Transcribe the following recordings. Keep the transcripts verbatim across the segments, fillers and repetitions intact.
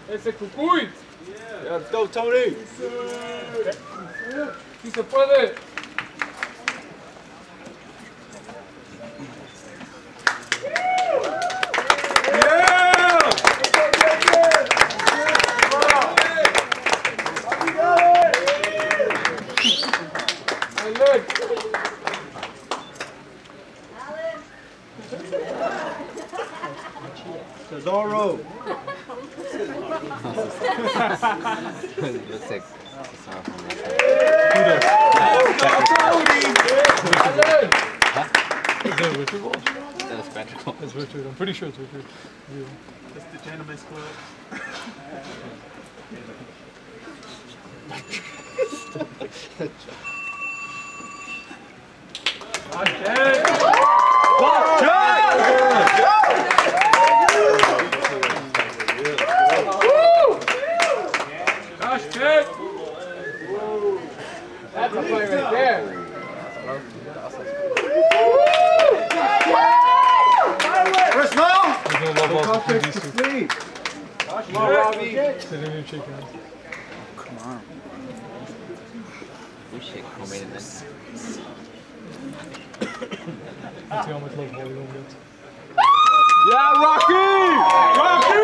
Ese cucuy. Yeah, let's go, Tony. Sí se puede. Cesaro. Looks like Is that Richard Walsh? that's Patrick. That's Richard. I'm pretty sure it's Richard. Yeah. That's the Gentleman's Club. That's a play right there. Chris, no! There's no love lost between these two. Sleep. Come on, Robbie. They didn't even shake hands. Come on. We shake homemade in this. Let's see how much love Holly Holm gets. Yeah, Rocky! Rocky!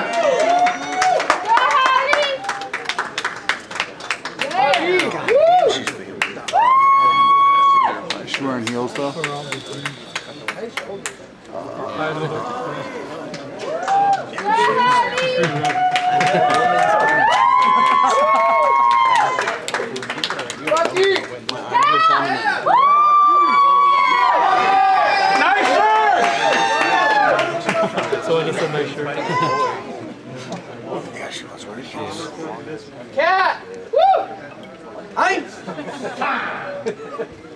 She's wearing heels though. Around between. I don't know. Nice shirt! So it's a nice shirt. Yeah, she was wearing heels. Cat! Woo! Eins!